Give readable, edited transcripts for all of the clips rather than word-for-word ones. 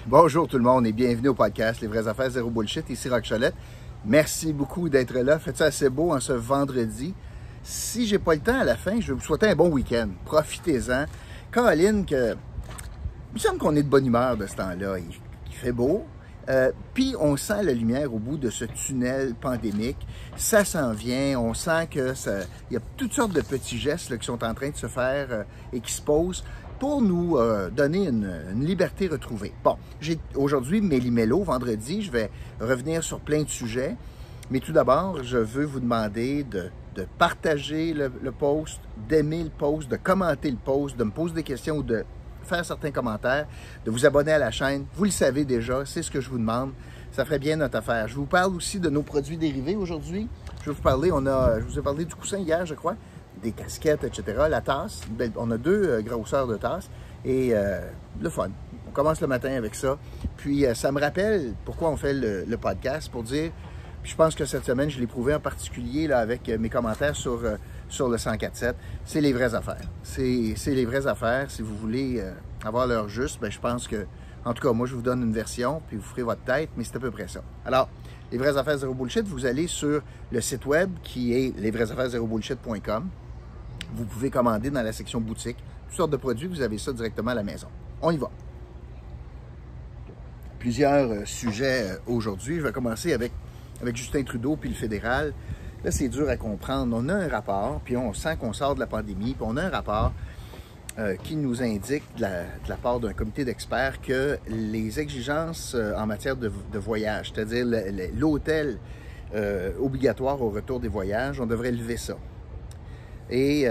Bonjour tout le monde et bienvenue au podcast Les vraies affaires zéro bullshit. Ici Roch Cholette. Merci beaucoup d'être là. Faites ça assez beau en ce vendredi. Si j'ai pas le temps à la fin, je vais vous souhaiter un bon week-end. Profitez-en. Caroline, il me semble qu'on est de bonne humeur de ce temps-là. Il fait beau. Puis on sent la lumière au bout de ce tunnel pandémique. Ça s'en vient. On sent que il y a toutes sortes de petits gestes là, qui sont en train de se faire et qui se posent pour nous donner une liberté retrouvée. Bon, j'ai aujourd'hui méli-mélo, vendredi, je vais revenir sur plein de sujets, mais tout d'abord, je veux vous demander de partager le post, d'aimer le post, de commenter le post, de me poser des questions ou de faire certains commentaires, de vous abonner à la chaîne. Vous le savez déjà, c'est ce que je vous demande. Ça ferait bien notre affaire. Je vous parle aussi de nos produits dérivés aujourd'hui. Je vais vous parler, je vous ai parlé du coussin hier, je crois, des casquettes, etc. La tasse, on a deux grosseurs de tasses et le fun. On commence le matin avec ça. Puis ça me rappelle pourquoi on fait le podcast, pour dire, puis je pense que cette semaine, je l'ai prouvé en particulier là, avec mes commentaires sur le 104.7, c'est les vraies affaires. C'est les vraies affaires. Si vous voulez avoir l'heure juste, bien, je pense que, en tout cas, moi, je vous donne une version, puis vous ferez votre tête, mais c'est à peu près ça. Alors, les vraies affaires zéro bullshit, vous allez sur le site web qui est lesvraiesaffaires0bullshit.com. Vous pouvez commander dans la section boutique. Toutes sortes de produits, vous avez ça directement à la maison. On y va. Plusieurs sujets aujourd'hui. Je vais commencer avec Justin Trudeau puis le fédéral. Là, c'est dur à comprendre. On a un rapport, puis on sent qu'on sort de la pandémie, puis on a un rapport qui nous indique de la part d'un comité d'experts que les exigences en matière de voyage, c'est-à-dire l'hôtel obligatoire au retour des voyages, on devrait lever ça. Et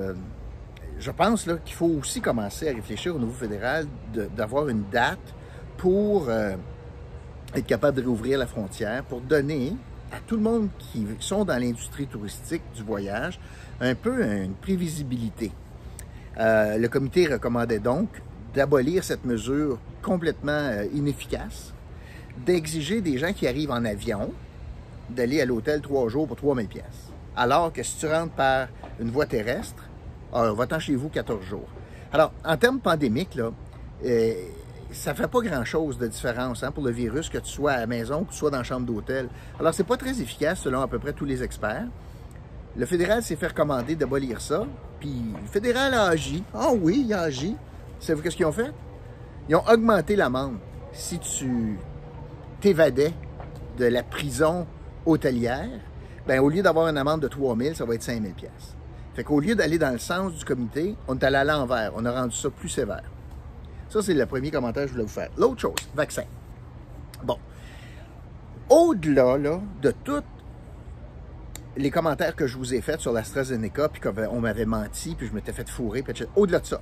je pense là, qu'il faut aussi commencer à réfléchir au niveau fédéral d'avoir une date pour être capable de réouvrir la frontière, pour donner à tout le monde qui sont dans l'industrie touristique du voyage un peu une prévisibilité. Le comité recommandait donc d'abolir cette mesure complètement inefficace, d'exiger des gens qui arrivent en avion d'aller à l'hôtel 3 jours pour 3 000 $. Alors que si tu rentres par une voie terrestre, va-t'en chez vous 14 jours. Alors, en termes pandémiques, là, ça ne fait pas grand-chose de différence pour le virus, que tu sois à la maison ou que tu sois dans la chambre d'hôtel. Alors, c'est pas très efficace, selon à peu près tous les experts. Le fédéral s'est fait recommander d'abolir ça, puis le fédéral a agi. Ah oui, il a agi. Savez-vous qu'est-ce qu'ils ont fait? Ils ont augmenté l'amende si tu t'évadais de la prison hôtelière. Bien, au lieu d'avoir une amende de 3 000, ça va être 5 000 $. Fait qu'au lieu d'aller dans le sens du comité, on est allé à l'envers. On a rendu ça plus sévère. Ça, c'est le premier commentaire que je voulais vous faire. L'autre chose, vaccin. Bon. Au-delà là, de tous les commentaires que je vous ai faits sur l'AstraZeneca, puis qu'on m'avait menti, puis je m'étais fait fourrer, puis etc. Au-delà de ça,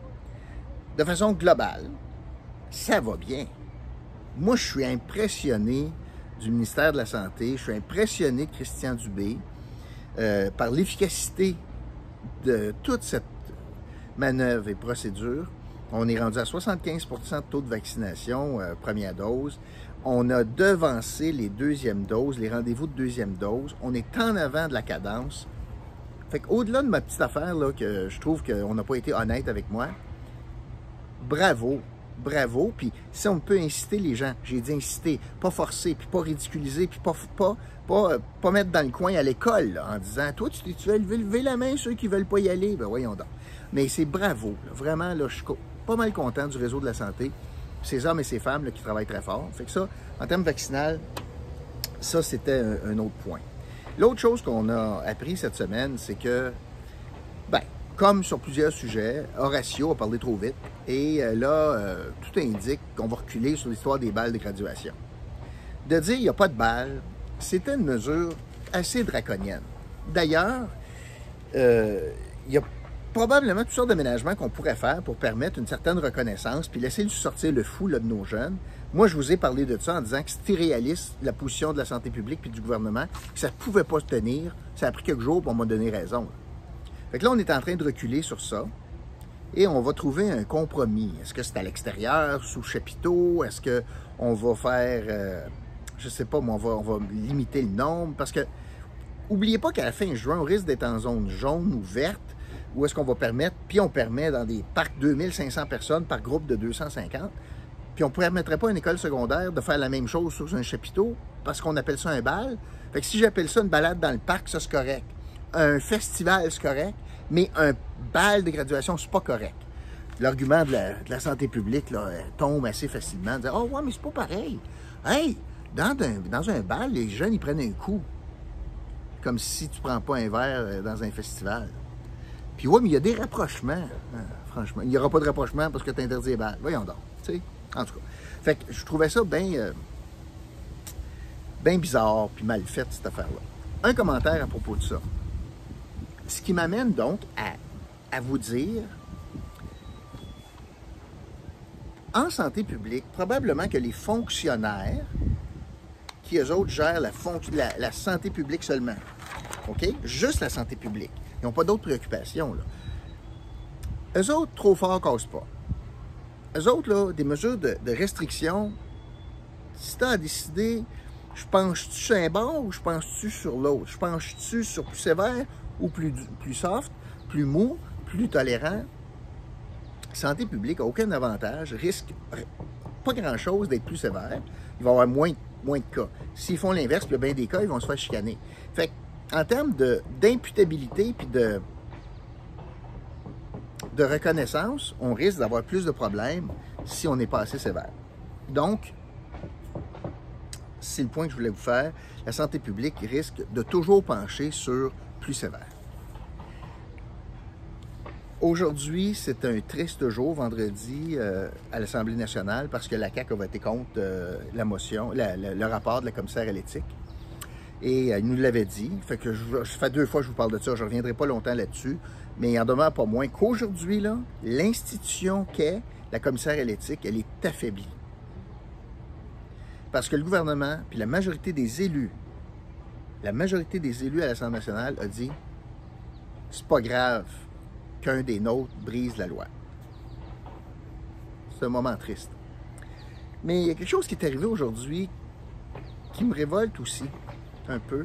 de façon globale, ça va bien. Moi, je suis impressionné du ministère de la Santé. Je suis impressionné de Christian Dubé par l'efficacité de toute cette manœuvre et procédure. On est rendu à 75 % de taux de vaccination, première dose. On a devancé les deuxièmes doses, les rendez-vous de deuxième dose. On est en avant de la cadence. Fait qu'au-delà de ma petite affaire, là, que je trouve qu'on n'a pas été honnête avec moi, bravo. Bravo, puis si on peut inciter les gens, j'ai dit inciter, pas forcer, puis pas ridiculiser, puis pas mettre dans le coin à l'école là, en disant « Toi, tu veux lever la main, ceux qui veulent pas y aller? » Ben voyons donc. Mais c'est bravo, là. Vraiment, là, je suis pas mal content du réseau de la santé, ces hommes et ces femmes là, qui travaillent très fort. Fait que ça, en termes vaccinal, ça, c'était un autre point. L'autre chose qu'on a appris cette semaine, c'est que, ben, comme sur plusieurs sujets, Horacio a parlé trop vite et là, tout indique qu'on va reculer sur l'histoire des balles de graduation. De dire qu'il n'y a pas de balles, c'était une mesure assez draconienne. D'ailleurs, il y a probablement toutes sortes d'aménagements qu'on pourrait faire pour permettre une certaine reconnaissance puis laisser sortir le fou là, de nos jeunes. Moi, je vous ai parlé de ça en disant que c'était irréaliste, la position de la santé publique puis du gouvernement, que ça ne pouvait pas se tenir. Ça a pris quelques jours pour m'en donner raison. Là. Fait que là, on est en train de reculer sur ça et on va trouver un compromis. Est-ce que c'est à l'extérieur, sous chapiteau? Est-ce qu'on va faire, je sais pas, mais on va limiter le nombre? Parce que, n'oubliez pas qu'à la fin juin, on risque d'être en zone jaune ou verte, où est-ce qu'on va permettre, puis on permet dans des parcs 2500 personnes par groupe de 250. Puis on ne permettrait pas à une école secondaire de faire la même chose sur un chapiteau parce qu'on appelle ça un bal. Fait que si j'appelle ça une balade dans le parc, ça c'est correct. Un festival, c'est correct. Mais un bal de graduation, c'est pas correct. L'argument de la santé publique là, tombe assez facilement. Dire, oh ouais, mais c'est pas pareil. Hey, dans un bal, les jeunes, ils prennent un coup. Comme si tu prends pas un verre dans un festival. Puis ouais, mais il y a des rapprochements. Franchement, il n'y aura pas de rapprochement parce que tu interdis les balles. Voyons donc. Tu sais, en tout cas. Fait que je trouvais ça bien bizarre puis mal fait, cette affaire-là. Un commentaire à propos de ça. Ce qui m'amène donc à vous dire, en santé publique, probablement que les fonctionnaires, qui eux autres gèrent la santé publique seulement, OK? Juste la santé publique. Ils n'ont pas d'autres préoccupations, là. Eux autres, trop fort, cassent pas. Eux autres, là, des mesures de restriction, si tu as à décider, je penche-tu sur un bord ou je penche-tu sur l'autre? Je penche-tu sur plus sévère ou plus soft, plus mou, plus tolérant? Santé publique n'a aucun avantage, risque pas grand-chose d'être plus sévère. Il va y avoir moins de cas. S'ils font l'inverse, puis il y a bien des cas, ils vont se faire chicaner. Fait en termes d'imputabilité puis de reconnaissance, on risque d'avoir plus de problèmes si on n'est pas assez sévère. Donc, c'est le point que je voulais vous faire. La santé publique risque de toujours pencher sur plus sévère. Aujourd'hui, c'est un triste jour, vendredi, à l'Assemblée nationale, parce que la CAQ a voté contre la motion, le rapport de la commissaire à l'éthique. Et il nous l'avait dit. Fait que ça fait 2 fois que je vous parle de ça, je ne reviendrai pas longtemps là-dessus. Mais il en demeure pas moins qu'aujourd'hui, là, l'institution qu'est la commissaire à l'éthique, elle est affaiblie. Parce que le gouvernement, puis la majorité des élus à l'Assemblée nationale a dit « c'est pas grave qu'un des nôtres brise la loi ». C'est un moment triste. Mais il y a quelque chose qui est arrivé aujourd'hui qui me révolte aussi un peu.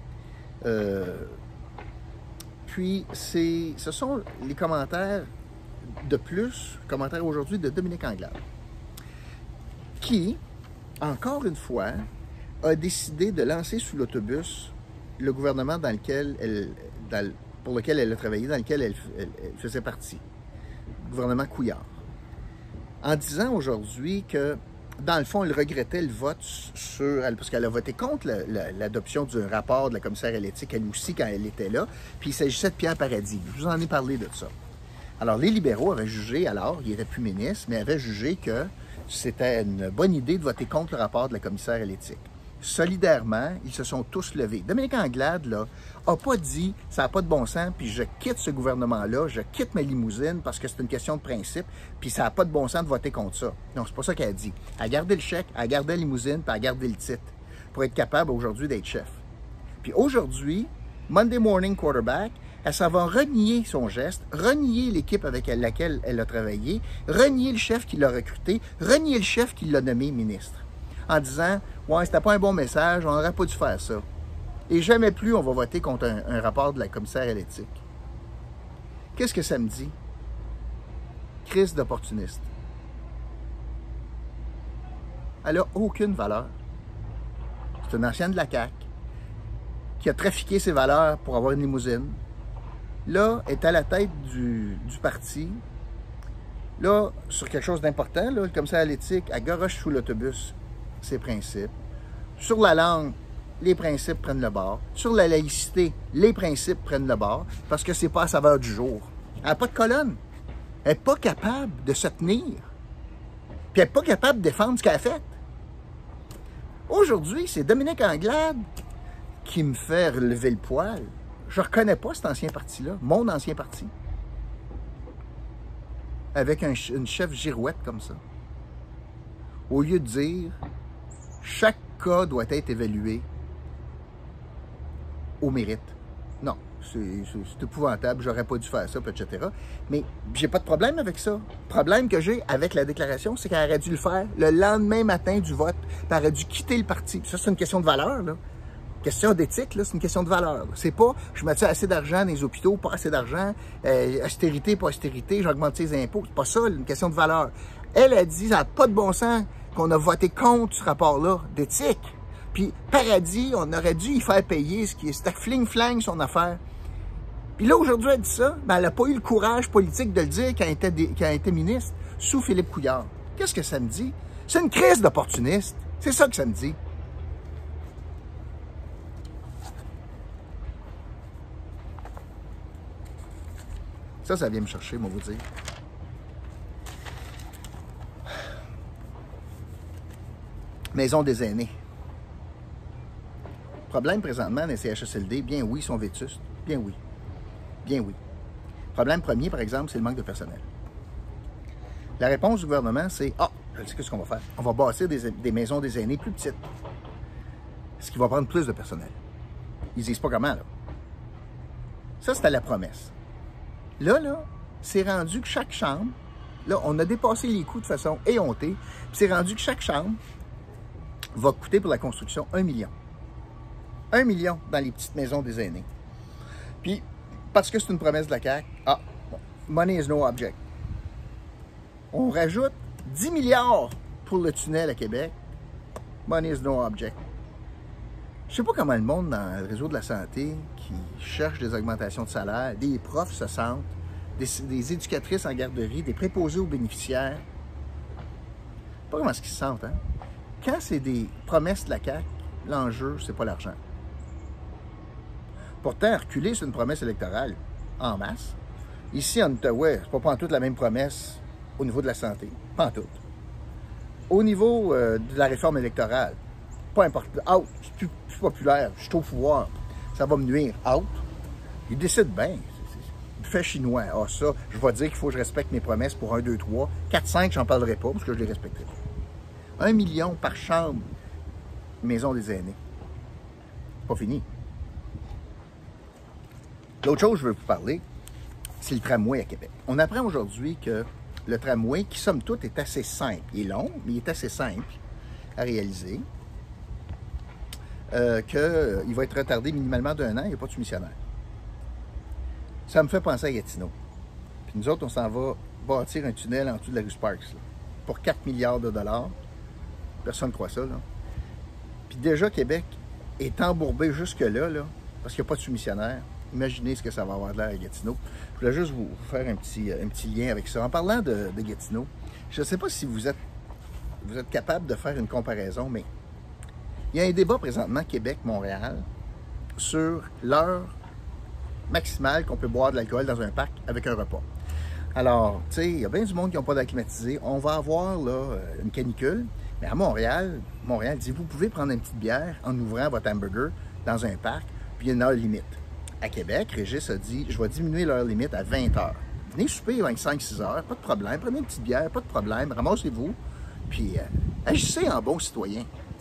Puis, ce sont les commentaires aujourd'hui de Dominique Anglade, qui, encore une fois, a décidé de lancer sous l'autobus le gouvernement pour lequel elle a travaillé, dans lequel elle faisait partie, le gouvernement Couillard, en disant aujourd'hui que, dans le fond, elle regrettait le vote parce qu'elle a voté contre l'adoption du rapport de la commissaire à l'éthique, elle aussi, quand elle était là, puis il s'agissait de Pierre Paradis. Je vous en ai parlé de ça. Alors, les libéraux avaient jugé, alors, il n'était plus ministre, mais avaient jugé que c'était une bonne idée de voter contre le rapport de la commissaire à l'éthique. Solidairement, ils se sont tous levés. Dominique Anglade, là, n'a pas dit « ça n'a pas de bon sens, puis je quitte ce gouvernement-là, je quitte ma limousine parce que c'est une question de principe, puis ça n'a pas de bon sens de voter contre ça. » Non, c'est pas ça qu'elle a dit. Elle a gardé le chèque, elle a gardé la limousine, puis elle a gardé le titre pour être capable aujourd'hui d'être chef. Puis aujourd'hui, Monday Morning Quarterback, elle s'en va renier son geste, renier l'équipe avec laquelle elle a travaillé, renier le chef qui l'a recruté, renier le chef qui l'a nommé ministre, en disant « ouais, c'était pas un bon message, on n'aurait pas dû faire ça. » Et jamais plus on va voter contre un rapport de la commissaire à l'éthique. Qu'est-ce que ça me dit? Crise d'opportuniste. Elle n'a aucune valeur. C'est une ancienne de la CAQ qui a trafiqué ses valeurs pour avoir une limousine. Là, est à la tête du parti. Là, sur quelque chose d'important, le commissaire à l'éthique, elle garoche sous l'autobus ses principes. Sur la langue, les principes prennent le bord. Sur la laïcité, les principes prennent le bord parce que c'est pas à saveur du jour. Elle n'a pas de colonne. Elle n'est pas capable de se tenir. Puis elle n'est pas capable de défendre ce qu'elle a fait. Aujourd'hui, c'est Dominique Anglade qui me fait relever le poil. Je ne reconnais pas cet ancien parti-là, mon ancien parti, avec une chef girouette comme ça. Au lieu de dire, chaque cas doit être évalué au mérite. Non, c'est épouvantable, j'aurais pas dû faire ça, etc. Mais j'ai pas de problème avec ça. Le problème que j'ai avec la déclaration, c'est qu'elle aurait dû le faire le lendemain matin du vote, puis elle aurait dû quitter le parti. Ça, c'est une question de valeur, là. Question d'éthique, là, c'est une question de valeur. C'est pas, je mets assez d'argent dans les hôpitaux, pas assez d'argent, austérité, pas austérité, j'augmente les impôts. C'est pas ça, une question de valeur. Elle a dit, ça n'a pas de bon sens qu'on a voté contre ce rapport-là d'éthique. Puis Paradis, on aurait dû y faire payer ce qui est, c'était fling-flang son affaire. Puis là, aujourd'hui, elle dit ça, mais elle n'a pas eu le courage politique de le dire quand elle était ministre sous Philippe Couillard. Qu'est-ce que ça me dit? C'est une crise d'opportuniste. C'est ça que ça me dit. Ça vient me chercher, moi, vous dire. Maison des aînés. Problème présentement dans les CHSLD, bien oui, ils sont vétustes. Bien oui. Bien oui. Problème premier, par exemple, c'est le manque de personnel. La réponse du gouvernement, c'est « Ah, je sais ce qu'on va faire. On va bâtir des maisons des aînés plus petites. Ce qui va prendre plus de personnel. » Ils disent pas comment, là. Ça, c'était la promesse. Là, c'est rendu que chaque chambre, là, on a dépassé les coûts de façon éhontée, puis c'est rendu que chaque chambre va coûter pour la construction 1 million. 1 million dans les petites maisons des aînés. Puis, parce que c'est une promesse de la CAQ, money is no object. On rajoute 10 milliards pour le tunnel à Québec. Money is no object. Je ne sais pas comment le monde dans le réseau de la santé qui cherche des augmentations de salaire, des profs se sentent, des éducatrices en garderie, des préposés aux bénéficiaires. Pas comment est-ce qu'ils se sentent, hein? Quand c'est des promesses de la CAQ, l'enjeu, c'est pas l'argent. Pourtant, reculer sur une promesse électorale en masse. Ici, en Outaouais, c'est pas pantoute la même promesse au niveau de la santé. Pantoute. Au niveau de la réforme électorale, pas important. Out, je suis plus populaire, je suis au pouvoir, ça va me nuire. Out. Ils décident bien. C'est fait chinois. Ah, ça, je vais dire qu'il faut que je respecte mes promesses pour 1, 2, 3. 4, 5, j'en parlerai pas parce que je les respecterai pas. 1 million par chambre, maison des aînés. Pas fini. L'autre chose que je veux vous parler, c'est le tramway à Québec. On apprend aujourd'hui que le tramway, qui somme toute est assez simple, il est long, mais il est assez simple à réaliser, qu'il va être retardé minimalement d'1 an, il n'y a pas de soumissionnaire. Ça me fait penser à Gatineau. Puis nous autres, on s'en va bâtir un tunnel en dessous de la rue Sparks, là, pour 4 milliards de dollars. Personne ne croit ça, là. Puis déjà, Québec est embourbé jusque-là, là, parce qu'il n'y a pas de soumissionnaire. Imaginez ce que ça va avoir de l'air à Gatineau. Je voulais juste vous faire un petit lien avec ça. En parlant de Gatineau, je ne sais pas si vous êtes capable de faire une comparaison, mais il y a un débat présentement Québec-Montréal sur l'heure maximale qu'on peut boire de l'alcool dans un parc avec un repas. Alors, tu sais, il y a bien du monde qui n'ont pas d'acclimatisé. On va avoir là une canicule, mais à Montréal dit, vous pouvez prendre une petite bière en ouvrant votre hamburger dans un parc, puis il y a une heure limite. À Québec, Régis a dit, je vais diminuer l'heure limite à 20 heures. Venez souper à 5-6 heures, pas de problème. Prenez une petite bière, pas de problème. Ramassez-vous, puis agissez en bon citoyen.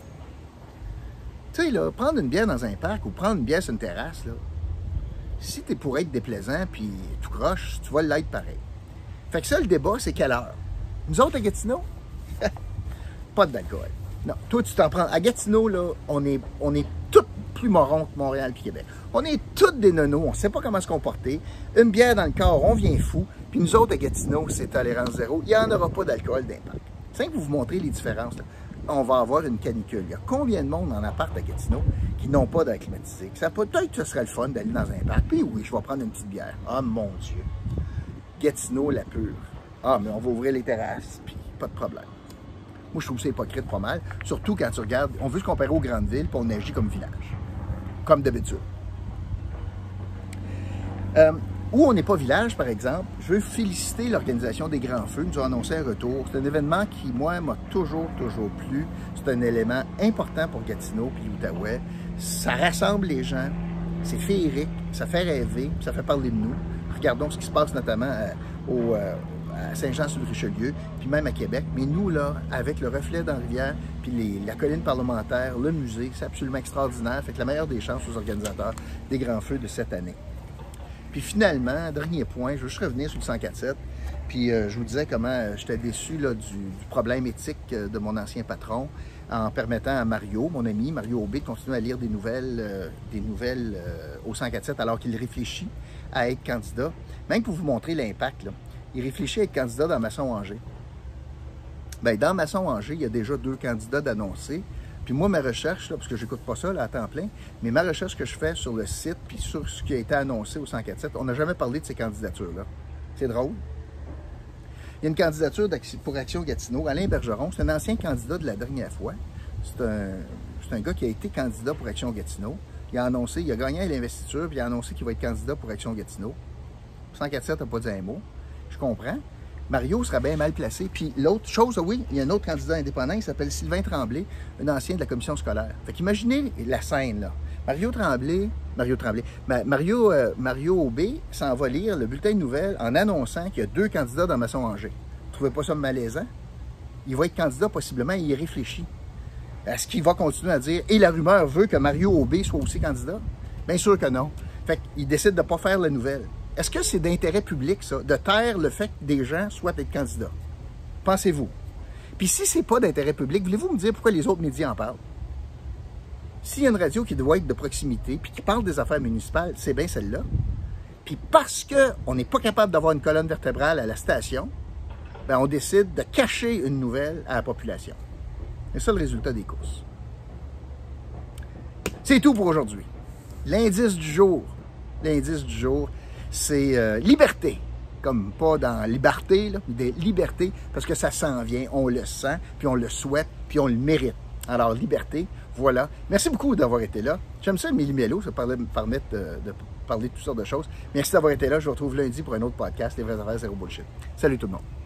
Tu sais, là, prendre une bière dans un parc ou prendre une bière sur une terrasse, là, si t'es pour être déplaisant, puis tout croche, tu vas l'être pareil. Fait que ça, le débat, c'est quelle heure? Nous autres, à Gatineau, pas d'alcool. Non, toi, tu t'en prends. À Gatineau, là, on est tous plus morons que Montréal et Québec. On est tous des nonos, on ne sait pas comment se comporter. Une bière dans le corps, on vient fou. Puis nous autres, à Gatineau, c'est tolérance zéro. Il n'y en aura pas d'alcool d'impact. C'est que vous montrez les différences, là. On va avoir une canicule. Il y a combien de monde en appart à Gatineau qui n'ont pas d'air climatisé? Ça peut-être que ce serait le fun d'aller dans un parc. Puis oui, je vais prendre une petite bière. Ah, mon Dieu. Gatineau, la pure. Ah, mais on va ouvrir les terrasses, puis pas de problème. Moi, je trouve ça hypocrite pas mal. Surtout quand tu regardes, on veut se comparer aux grandes villes, puis on agit comme village. Comme d'habitude. Où on n'est pas village, par exemple, je veux féliciter l'organisation des Grands Feux. Ils nous ont annoncé un retour. C'est un événement qui, moi, m'a toujours plu. C'est un élément important pour Gatineau puis l'Outaouais. Ça rassemble les gens. C'est féerique. Ça fait rêver. Ça fait parler de nous. Regardons ce qui se passe notamment à Saint-Jean-sur-le-Richelieu, puis même à Québec. Mais nous, là, avec le reflet dans la rivière, puis la colline parlementaire, le musée, c'est absolument extraordinaire. Fait que la meilleure des chances aux organisateurs des Grands Feux de cette année. Puis finalement, dernier point, je veux juste revenir sur le 104.7, puis je vous disais comment j'étais déçu là, du problème éthique de mon ancien patron en permettant à Mario, mon ami, Mario Aubé, de continuer à lire des nouvelles au 104.7 alors qu'il réfléchit à être candidat. Même pour vous montrer l'impact, là, il réfléchit à être candidat dans Masson-Angers. Bien, dans Masson-Angers, il y a déjà 2 candidats d'annoncés. Puis moi, ma recherche, là, parce que je n'écoute pas ça là, à temps plein, mais ma recherche que je fais sur le site, puis sur ce qui a été annoncé au 104.7, on n'a jamais parlé de ces candidatures-là. C'est drôle. Il y a une candidature pour Action Gatineau. Alain Bergeron, c'est un ancien candidat de la dernière fois. C'est un gars qui a été candidat pour Action Gatineau. Il a annoncé, il a gagné à l'investiture, puis il a annoncé qu'il va être candidat pour Action Gatineau. 104.7 n'a pas dit un mot. Je comprends. Mario sera bien mal placé. Puis l'autre chose, oui, il y a un autre candidat indépendant, il s'appelle Sylvain Tremblay, un ancien de la commission scolaire. Fait qu'imaginez la scène, là. Mario Aubé s'en va lire le bulletin de nouvelles en annonçant qu'il y a 2 candidats dans Masson-Angers. Vous ne trouvez pas ça malaisant? Il va être candidat possiblement, il y réfléchit. Est-ce qu'il va continuer à dire « Et la rumeur veut que Mario Aubé soit aussi candidat? » Bien sûr que non. Fait qu'il décide de ne pas faire la nouvelle. Est-ce que c'est d'intérêt public, ça, de taire le fait que des gens souhaitent être candidats? Pensez-vous. Puis si c'est pas d'intérêt public, voulez-vous me dire pourquoi les autres médias en parlent? S'il y a une radio qui doit être de proximité, puis qui parle des affaires municipales, c'est bien celle-là. Puis parce qu'on n'est pas capable d'avoir une colonne vertébrale à la station, bien on décide de cacher une nouvelle à la population. C'est ça le résultat des courses. C'est tout pour aujourd'hui. L'indice du jour, c'est liberté. Comme pas dans liberté, là, mais des libertés, parce que ça s'en vient, on le sent, puis on le souhaite, puis on le mérite. Alors, liberté, voilà. Merci beaucoup d'avoir été là. J'aime ça, méli-mélo, ça me permettre de parler de toutes sortes de choses. Merci d'avoir été là. Je vous retrouve lundi pour un autre podcast, Les vraies affaires, zéro bullshit. Salut tout le monde.